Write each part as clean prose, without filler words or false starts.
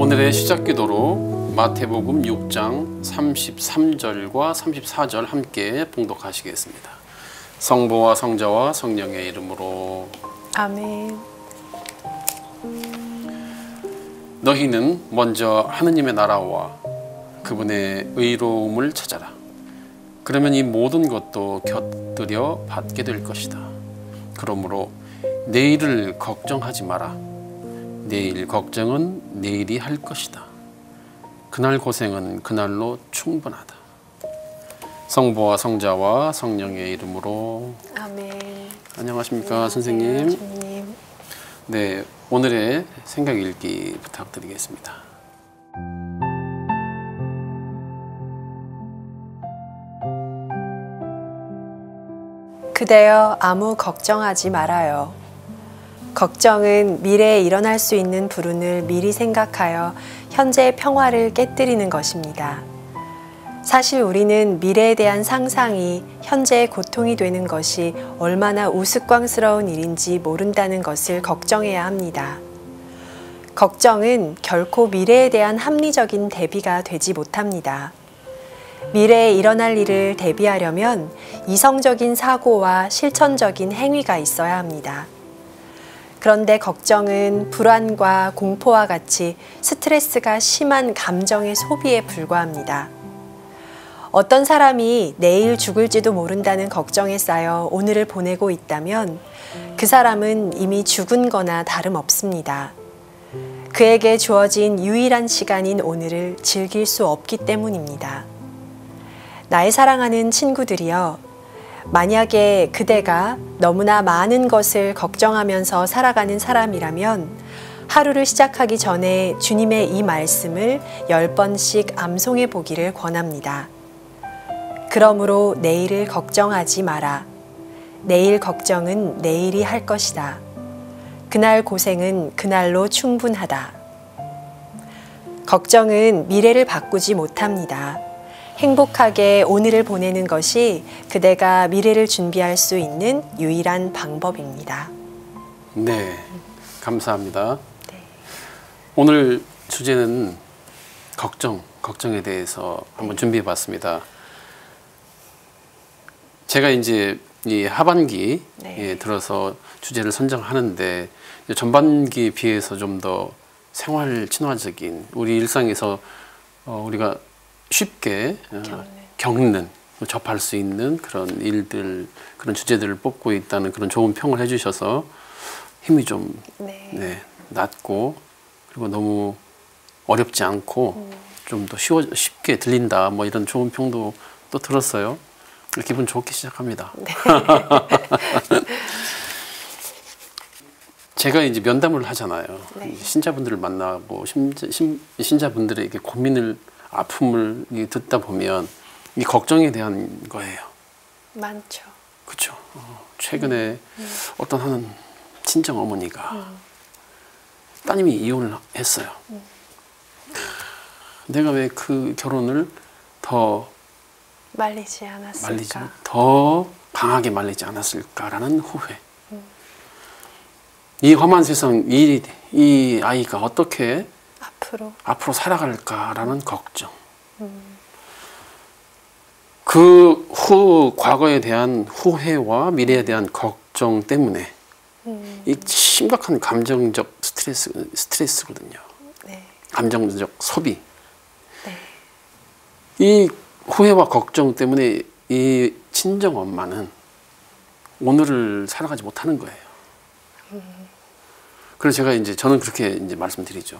오늘의 시작 기도로 마태복음 6장 33절과 34절 함께 봉독하시겠습니다. 성부와 성자와 성령의 이름으로 아멘. 너희는 먼저 하느님의 나라와 그분의 의로움을 찾아라. 그러면 이 모든 것도 곁들여 받게 될 것이다. 그러므로 내일을 걱정하지 마라. 내일 걱정은 내일이 할 것이다. 그날 고생은 그날로 충분하다. 성부와 성자와 성령의 이름으로 아멘. 안녕하십니까, 선생님. 주님. 네, 오늘의 생각 읽기 부탁드리겠습니다. 그대여 아무 걱정하지 말아요. 걱정은 미래에 일어날 수 있는 불운을 미리 생각하여 현재의 평화를 깨뜨리는 것입니다. 사실 우리는 미래에 대한 상상이 현재의 고통이 되는 것이 얼마나 우스꽝스러운 일인지 모른다는 것을 걱정해야 합니다. 걱정은 결코 미래에 대한 합리적인 대비가 되지 못합니다. 미래에 일어날 일을 대비하려면 이성적인 사고와 실천적인 행위가 있어야 합니다. 그런데 걱정은 불안과 공포와 같이 스트레스가 심한 감정의 소비에 불과합니다. 어떤 사람이 내일 죽을지도 모른다는 걱정에 쌓여 오늘을 보내고 있다면 그 사람은 이미 죽은 거나 다름없습니다. 그에게 주어진 유일한 시간인 오늘을 즐길 수 없기 때문입니다. 나의 사랑하는 친구들이여, 만약에 그대가 너무나 많은 것을 걱정하면서 살아가는 사람이라면 하루를 시작하기 전에 주님의 이 말씀을 10번씩 암송해 보기를 권합니다. 그러므로 내일을 걱정하지 마라. 내일 걱정은 내일이 할 것이다. 그날 고생은 그날로 충분하다. 걱정은 미래를 바꾸지 못합니다. 행복하게 오늘을 보내는 것이 그대가 미래를 준비할 수 있는 유일한 방법입니다. 네, 감사합니다. 네. 오늘 주제는 걱정에 대해서 한번 준비해 봤습니다. 제가 이제 이 하반기에 들어서 주제를 선정하는데 전반기에 비해서 좀 더 생활 친화적인 우리 일상에서 우리가 쉽게 겪는, 접할 수 있는 그런 일들, 그런 주제들을 뽑고 있다는 그런 좋은 평을 해주셔서 힘이 좀 낮고, 그리고 너무 어렵지 않고 좀 더 쉽게 들린다, 뭐 이런 좋은 평도 또 들었어요. 기분 좋게 시작합니다. 네. 제가 이제 면담을 하잖아요. 네. 신자분들을 만나고 신자분들에게 고민을, 아픔을 듣다 보면 이 걱정에 대한 거예요. 많죠. 그렇죠. 최근에 어떤 하는 친정 어머니가 따님이 이혼을 했어요. 내가 왜 그 결혼을 더 말리지 않았을까? 더 강하게 말리지 않았을까라는 후회. 이 험한 세상, 이 아이가 어떻게 앞으로 살아갈까라는 걱정. 그 과거에 대한 후회와 미래에 대한 걱정 때문에 이 심각한 감정적 스트레스거든요. 네. 감정적 소비. 네. 이 후회와 걱정 때문에 이 친정 엄마는 오늘을 살아가지 못하는 거예요. 그래서 저는 그렇게 이제 말씀드리죠.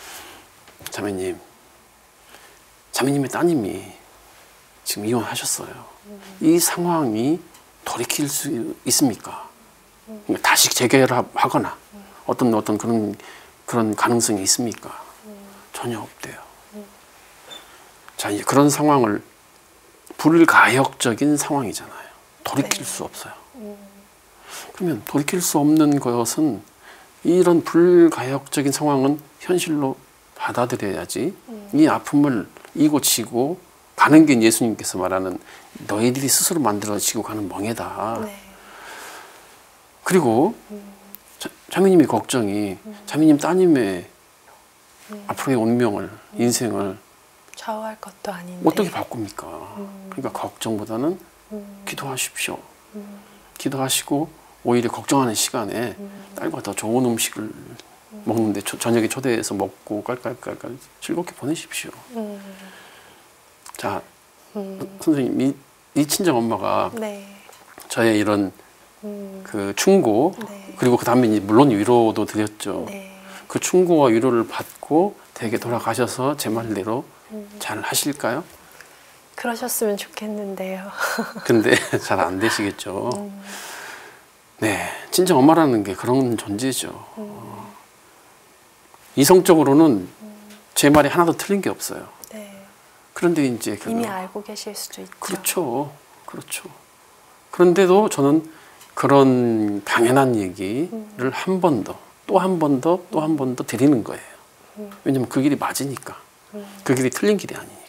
자매님의 따님이 지금 이혼하셨어요. 이 상황이 돌이킬 수 있습니까? 다시 재결합하거나 어떤 그런 가능성이 있습니까? 전혀 없대요. 자, 이제 그런 상황을 불가역적인 상황이잖아요. 돌이킬 수 없어요. 그러면 돌이킬 수 없는 것은 이런 불가역적인 상황은 현실로 받아들여야지 이 아픔을 이고치고 가는 게 예수님께서 말하는 너희들이 스스로 만들어지고 가는 멍에다. 네. 그리고 자매님의 걱정이 자매님 따님의 앞으로의 운명을, 인생을 좌우할 것도 아닌데 어떻게 바꿉니까? 그러니까 걱정보다는 기도하십시오. 기도하시고 오히려 걱정하는 시간에 딸과 더 좋은 음식을 먹는데 저녁에 초대해서 먹고 깔깔깔깔 즐겁게 보내십시오. 자, 선생님, 이 친정 엄마가 네. 저의 이런 그 충고, 네. 그리고 그 다음에 물론 위로도 드렸죠. 네. 그 충고와 위로를 받고 댁에 돌아가셔서 제 말대로 잘 하실까요? 그러셨으면 좋겠는데요. 근데 잘 안 되시겠죠. 네, 친정 엄마라는 게 그런 존재죠. 이성적으로는 제 말이 하나도 틀린 게 없어요. 네. 그런데 이제 이미 알고 계실 수도 있죠. 그렇죠, 그렇죠. 그런데도 저는 그런 당연한 얘기를 한 번 더, 또 한 번 더, 또 한 번 더 드리는 거예요. 왜냐면 그 길이 맞으니까. 그 길이 틀린 길이 아니니까.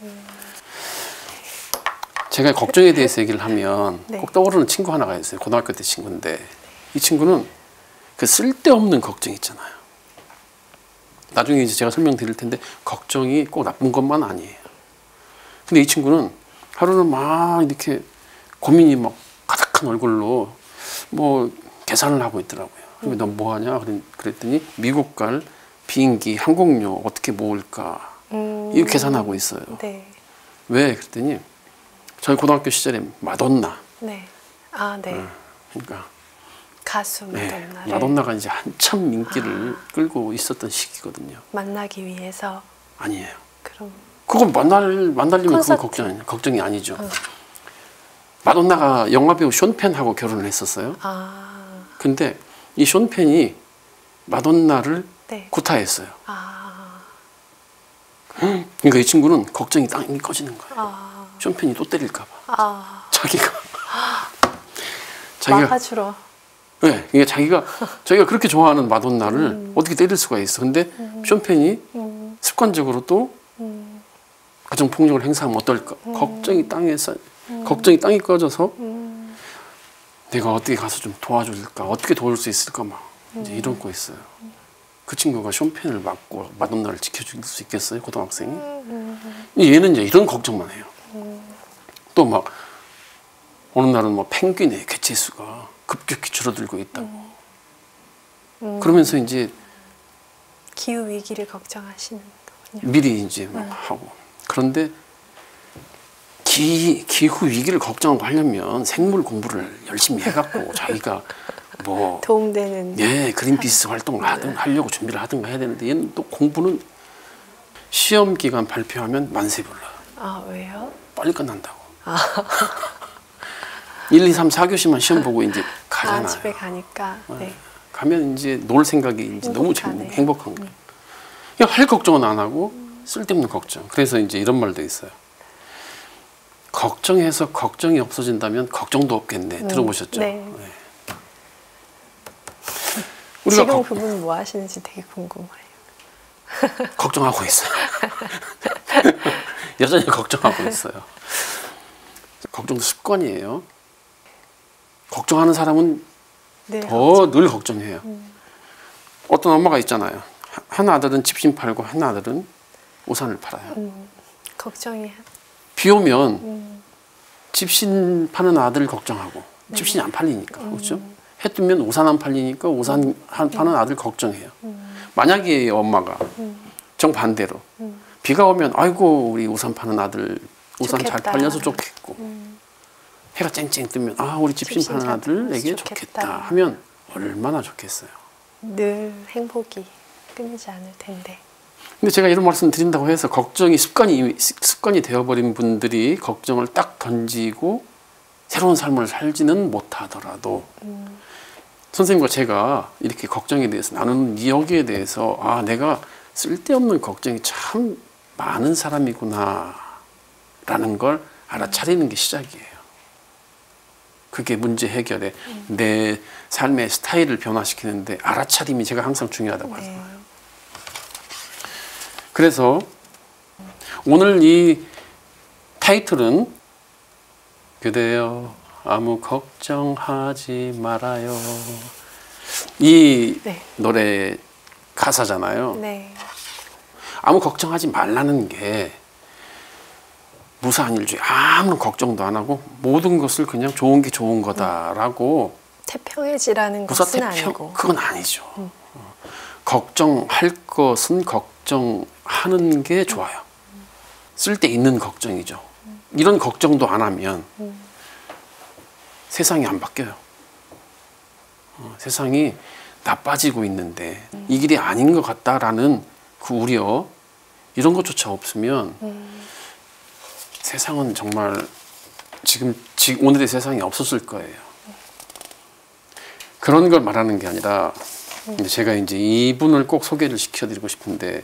제가 걱정에 대해서 얘기를 하면 네. 꼭 떠오르는 친구 하나가 있어요. 고등학교 때 친구인데 이 친구는 그 쓸데없는 걱정 있잖아요. 나중에 이제 제가 설명드릴 텐데 걱정이 꼭 나쁜 것만 아니에요. 근데 이 친구는 하루는 막 이렇게 고민이 막 가득한 얼굴로 뭐 계산을 하고 있더라고요. 그러면 너 뭐 하냐? 그랬더니 미국 갈 비행기 항공료 어떻게 모을까? 이거 계산하고 있어요. 네. 왜? 그랬더니 저희 고등학교 시절에 마돈나. 네. 아, 네. 그러니까 가수 네, 마돈나를 마돈나가 이제 한참 인기를 끌고 있었던 시기거든요. 만나기 위해서. 아니에요. 그럼 그건 만나려면 그건 콘서트. 걱정이 아니죠. 마돈나가 영화배우 숀 펜하고 결혼을 했었어요. 아, 근데 이 숀 펜이 마돈나를 네. 구타했어요. 아, 그러니까 이 친구는 걱정이 땅이 꺼지는 거예요. 아, 숀 펜이 또 때릴까 봐. 아. 자기가 막아주러. 네, 이게 자기가 그렇게 좋아하는 마돈나를 어떻게 때릴 수가 있어. 근데 숀 펜이 습관적으로 또 가정 폭력을 행사하면 어떨까? 걱정이 땅이 꺼져서 내가 어떻게 가서 좀 도와줄까? 어떻게 도울 수 있을까? 막 이제 이런 거 있어요. 그 친구가 숀펜을 맞고 마돈나를 지켜줄 수 있겠어요? 고등학생이? 얘는 이제 이런 걱정만 해요. 또 막 어느 날은 뭐 펭귄의 개체수가 급격히 줄어들고 있다고. 그러면서 이제 기후 위기를 걱정하시는 거군요. 미리 이제 막 하고. 그런데 기후 위기를 걱정하고 하려면 생물 공부를 열심히 해갖고 자기가 뭐 도움되는. 예, 그린피스 활동을 하려고 준비를 하든가 해야 되는데 얘는 또 공부는 시험 기간 발표하면 만세 불러요. 아, 왜요? 빨리 끝난다고. 1, 2, 3, 4교시만 시험 보고 이제 가잖아요. 아, 집에 가니까. 네. 가면 이제 놀 생각이 이제 너무 행복하네. 행복한 거예요. 그냥 할 걱정은 안 하고 쓸데없는 걱정. 그래서 이제 이런 말도 있어요. 걱정해서 걱정이 없어진다면 걱정도 없겠네. 들어보셨죠? 네. 우리가 지금 그분 뭐 하시는지 되게 궁금해요. 걱정하고 있어요. 여전히 걱정하고 있어요. 걱정도 습관이에요. 걱정하는 사람은 네, 더 늘 걱정해요. 어떤 엄마가 있잖아요. 한 아들은 집신 팔고 한 아들은 우산을 팔아요. 걱정이. 비 오면 집신 파는 아들 걱정하고 집신이 안 팔리니까 그렇죠? 해 뜨면 우산 안 팔리니까 우산 파는 아들 걱정해요. 만약에 엄마가 정반대로 비가 오면 아이고 우리 우산 파는 아들 우산 좋겠다. 잘 팔려서 좋겠고 해가 쨍쨍 뜨면 아 우리 집신 파는 아들에게 좋겠다 하면 얼마나 좋겠어요. 늘 행복이 끊이지 않을 텐데. 근데 제가 이런 말씀 드린다고 해서 걱정이 습관이 되어버린 분들이 걱정을 딱 던지고 새로운 삶을 살지는 못하더라도 선생님과 제가 이렇게 걱정에 대해서 나누는 여기에 대해서 아 내가 쓸데없는 걱정이 참 많은 사람이구나 라는 걸 알아차리는 게 시작이에요. 그게 문제 해결에 내 삶의 스타일을 변화시키는데 알아차림이 제가 항상 중요하다고 하잖아요. 네. 그래서 오늘 이 타이틀은 그대여 아무 걱정하지 말아요. 이 네. 노래 가사잖아요. 네. 아무 걱정하지 말라는 게 무사한 일주의 아무런 걱정도 안 하고 모든 것을 그냥 좋은 게 좋은 거다라고 태평해지라는 것은 아니고 그건 아니죠. 걱정할 것은 걱정하는 게 좋아요. 쓸데 있는 걱정이죠. 이런 걱정도 안 하면 세상이 안 바뀌어요. 세상이 나빠지고 있는데 이 길이 아닌 것 같다라는 그 우려 이런 것조차 없으면 세상은 정말 지금 오늘의 세상이 없었을 거예요. 그런 걸 말하는 게 아니라 제가 이제 이분을 꼭 소개를 시켜드리고 싶은데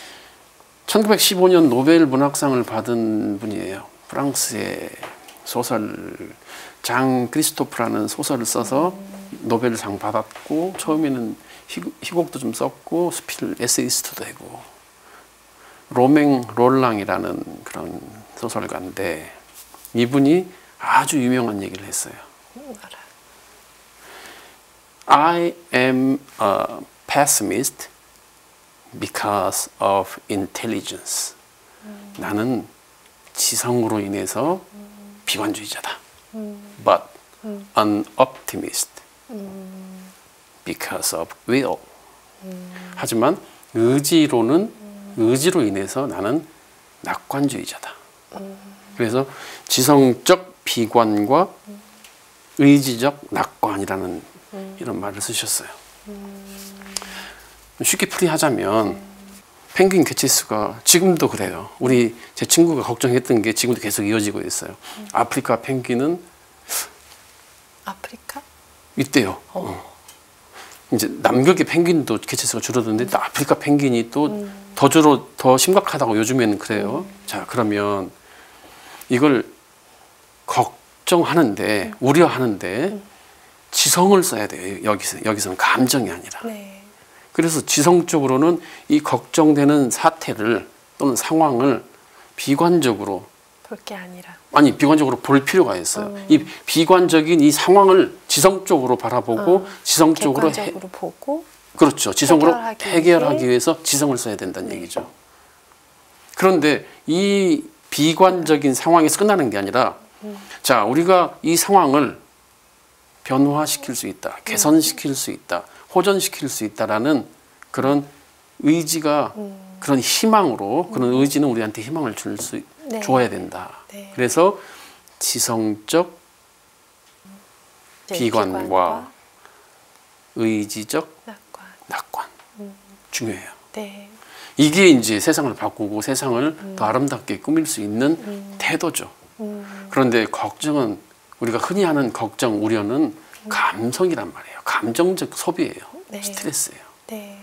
1915년 노벨 문학상을 받은 분이에요. 프랑스의 소설 장 크리스토프라는 소설을 써서 노벨상 받았고 처음에는 희곡도 좀 썼고 수필 에세이스트도 되고 로맹 롤랑이라는 그런 소설가인데 이분이 아주 유명한 얘기를 했어요. I am a pessimist because of intelligence. 나는 지성으로 인해서 비관주의자다. But an optimist because of will. 하지만 의지로 인해서 나는 낙관주의자다. 그래서 지성적 비관과 의지적 낙관이라는 이런 말을 쓰셨어요. 쉽게 풀이하자면 펭귄 개체수가 지금도 그래요. 제 친구가 걱정했던 게 지금도 계속 이어지고 있어요. 아프리카 펭귄은 아프리카? 있대요. 이제 남극의 펭귄도 개체수가 줄어드는데 또 아프리카 펭귄이 또 더 심각하다고 요즘에는 그래요. 자, 그러면 이걸 걱정하는데 우려하는데 지성을 써야 돼요. 여기서는 감정이 아니라. 네. 그래서 지성적으로는 이 걱정되는 사태를 또는 상황을 비관적으로 볼 게 아니라 비관적으로 볼 필요가 있어요. 이 비관적인 이 상황을 지성적으로 바라보고 지성적으로 객관적으로 보고 그렇죠. 지성으로 해결하기 위해서 지성을 써야 된다는 얘기죠. 그런데 이 비관적인 상황에서 끝나는 게 아니라 자, 우리가 이 상황을 변화시킬 수 있다. 개선시킬 수 있다. 호전시킬 수 있다라는 그런 의지가 그런 희망으로 그런 의지는 우리한테 희망을 줘야 된다. 네. 그래서 지성적 비관과 의지적 낙관 중요해요. 네. 이게 이제 세상을 바꾸고 세상을 더 아름답게 꾸밀 수 있는 태도죠. 그런데 걱정은 우리가 흔히 하는 걱정, 우려는 감성이란 말이에요. 감정적 소비예요. 네. 스트레스예요. 네.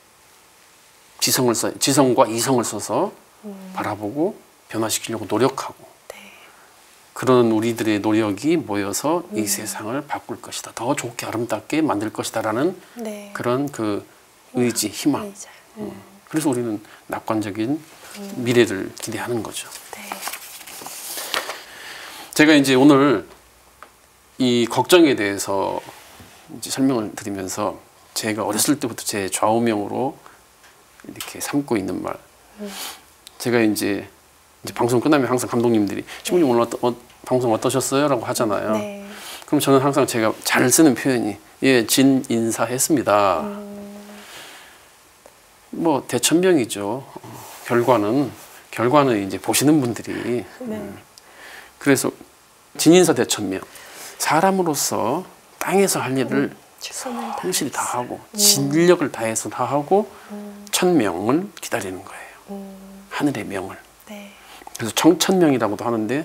지성과 이성을 써서 바라보고 변화시키려고 노력하고 네. 그런 우리들의 노력이 모여서 이 세상을 바꿀 것이다. 더 좋게 아름답게 만들 것이다라는 네. 그런 그 의지, 희망. 그래서 우리는 낙관적인 미래를 기대하는 거죠. 네. 제가 이제 오늘 이 걱정에 대해서 이제 설명을 드리면서 제가 어렸을 때부터 제 좌우명으로 이렇게 삼고 있는 말. 제가 이제 방송 끝나면 항상 감독님들이 신부님 오늘 방송 어떠셨어요? 라고 하잖아요. 네. 그럼 저는 항상 제가 잘 쓰는 표현이 진 인사했습니다. 뭐 대천명이죠. 결과는 이제 보시는 분들이 그래서 진인사 대천명. 사람으로서 땅에서 할 일을 성실히 다 하고 진력을 다해서 다 하고 천명을 기다리는 거예요. 하늘의 명을. 네. 그래서 청천명이라고도 하는데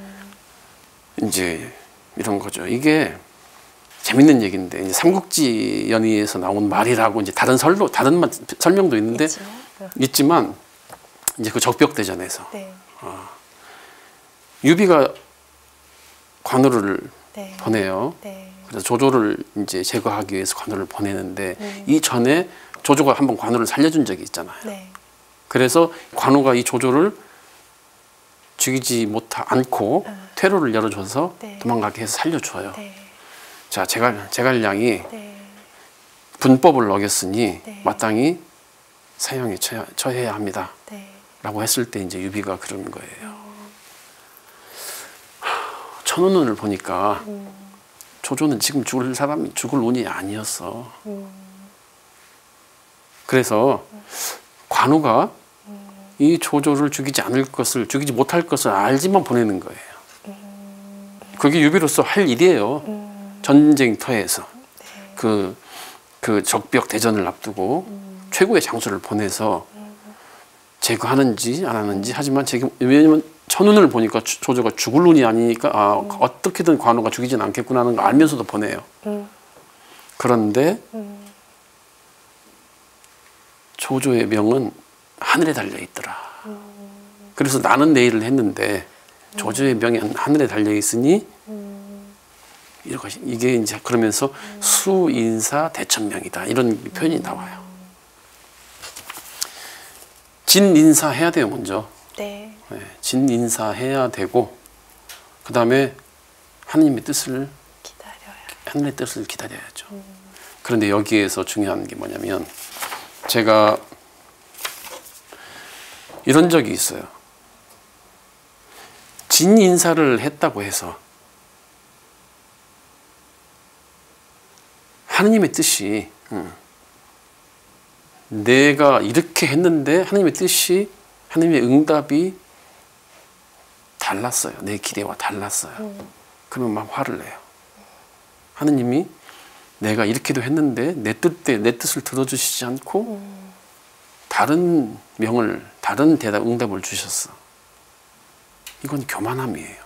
이제 이런 거죠. 이게 재밌는 얘기인데 이제 삼국지 연의에서 나온 말이라고 이제 다른 설명도 있는데 있지만 이제 그 적벽대전에서 네. 유비가 관우를 네. 보내요. 네. 그래서 조조를 이제 제거하기 위해서 관우를 보내는데 이 전에 조조가 한번 관우를 살려준 적이 있잖아요. 네. 그래서 관우가 이 조조를 죽이지 않고 퇴로를 열어줘서 네. 도망가게 해서 살려줘요. 네. 자, 제갈량이 네. 분법을 어겼으니 네. 마땅히 사형에 처해야 합니다. 네. 라고 했을 때 이제 유비가 그러는 거예요. 천운을 보니까 조조는 지금 죽을 운이 아니었어. 그래서 관우가 이 조조를 죽이지 못할 것을 알지만 보내는 거예요. 그게 유비로서 할 일이에요. 전쟁터에서 그 적벽 대전을 앞두고 최고의 장수를 보내서 제거하는지 안 하는지 하지만 왜냐면 천운을 보니까 조조가 죽을 운이 아니니까 어떻게든 관우가 죽이진 않겠구나 하는 걸 알면서도 보내요. 그런데 조조의 명은 하늘에 달려 있더라. 그래서 나는 내일을 했는데 조조의 명이 하늘에 달려 있으니 이게 이제 그러면서 수인사 대천명이다 이런 표현이 나와요. 진인사 해야 돼요 먼저. 네. 네, 진인사 해야 되고 그 다음에 하느님의 뜻을 하늘의 뜻을 기다려야죠. 그런데 여기에서 중요한 게 뭐냐면 제가 이런 적이 있어요. 진인사를 했다고 해서 하느님의 뜻이 내가 이렇게 했는데 하느님의 뜻이 하느님의 응답이 달랐어요. 내 기대와 달랐어요. 그러면 막 화를 내요. 하느님이 내가 이렇게도 했는데 내 뜻을 들어주시지 않고 다른 명을 다른 응답을 주셨어. 이건 교만함이에요.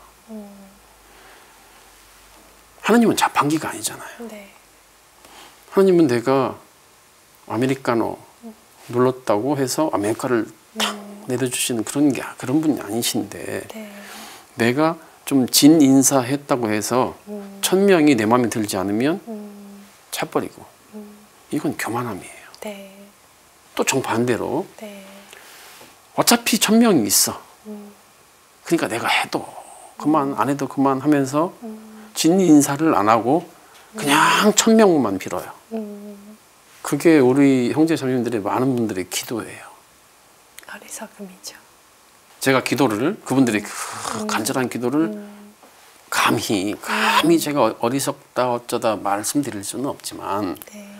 하느님은 자판기가 아니잖아요. 네. 하느님은 내가 아메리카노 눌렀다고 해서 아메리카를 탁 내려주시는 그런 분이 아니신데 네. 내가 좀 진인사했다고 해서 1000명이 내 마음에 들지 않으면 차버리고 이건 교만함이에요. 네. 또 정반대로 네. 어차피 1000명이 있어. 그러니까 내가 해도 그만 안 해도 그만 하면서 진인사를 안 하고 그냥 1000명만 빌어요. 그게 우리 형제 자매님들의 많은 분들의 기도예요. 어리석음이죠. 제가 기도를 그분들의 간절한 기도를 감히 제가 어리석다 어쩌다 말씀드릴 수는 없지만 네.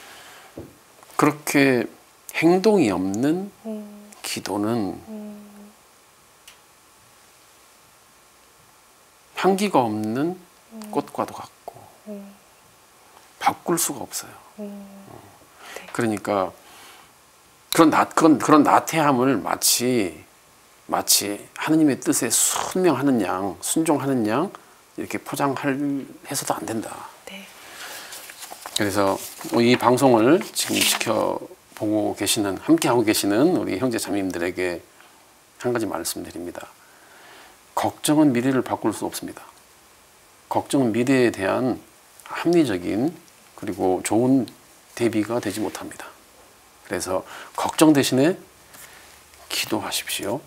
그렇게 행동이 없는 기도는 향기가 없는 꽃과도 같고 바꿀 수가 없어요. 네. 그러니까 그런 나태함을 마치 하느님의 뜻에 순명하는 양, 순종하는 양 이렇게 포장해서도 안 된다. 네. 그래서 이 방송을 지금 지켜보고 계시는, 함께하고 계시는 우리 형제 자매님들에게 한 가지 말씀드립니다. 걱정은 미래를 바꿀 수 없습니다. 걱정은 미래에 대한 합리적인 그리고 좋은 대비가 되지 못합니다. 그래서 걱정 대신에 기도하십시오.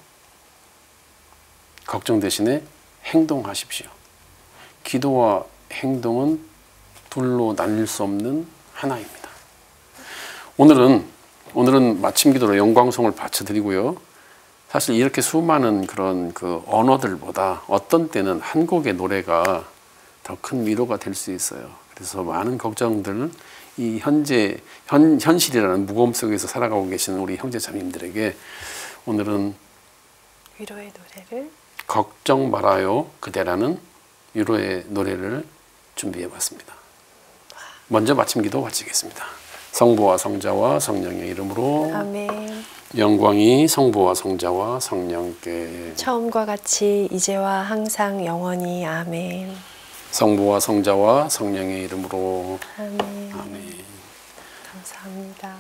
걱정 대신에 행동하십시오. 기도와 행동은 둘로 나뉠 수 없는 하나입니다. 오늘은 마침 기도로 영광송을 바쳐드리고요. 사실 이렇게 수많은 그런 그 언어들보다 어떤 때는 한 곡의 노래가 더 큰 위로가 될 수 있어요. 그래서 많은 걱정들, 이 현실이라는 무거움 속에서 살아가고 계시는 우리 형제 자매님들에게 오늘은 위로의 노래를 걱정 말아요 그대라는 위로의 노래를 준비해 봤습니다. 먼저 마침 기도 바치겠습니다. 성부와 성자와 성령의 이름으로 아멘. 영광이 성부와 성자와 성령께 처음과 같이 이제와 항상 영원히 아멘. 성부와 성자와 성령의 이름으로 아멘. 아멘. 감사합니다.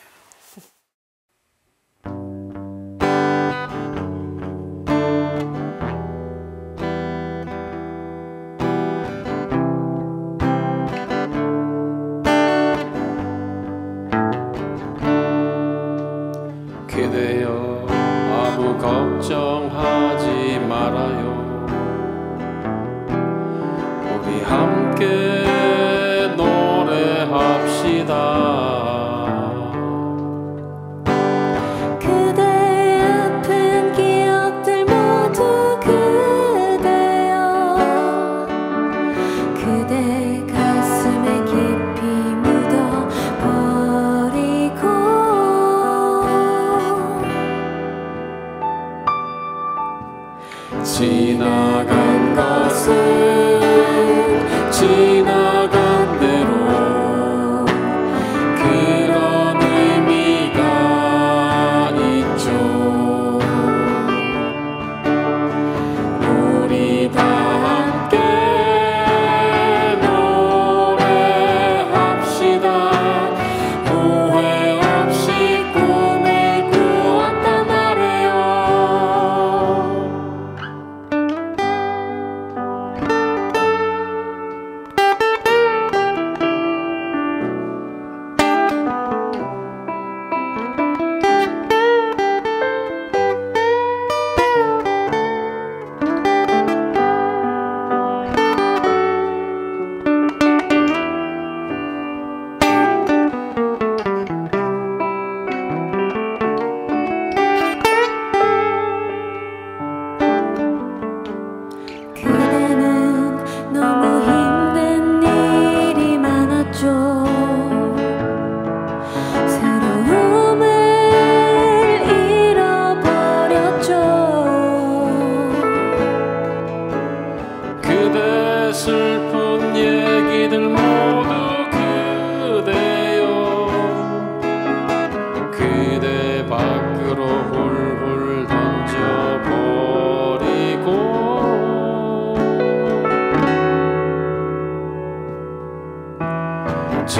기대어 아무 걱정하지 말아요. 우리 함께 노래합시다.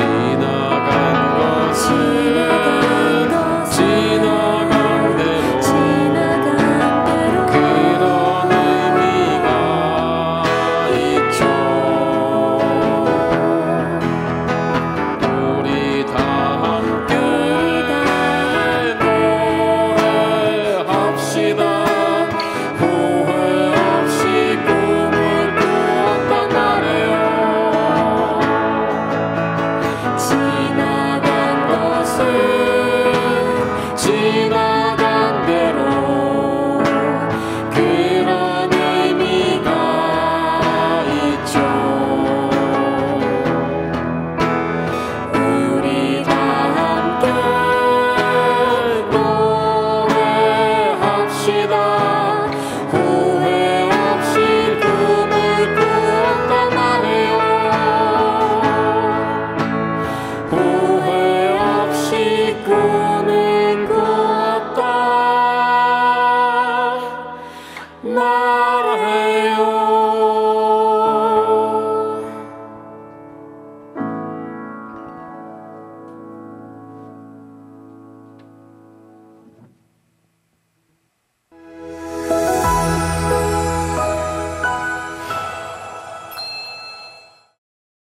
지나간 것을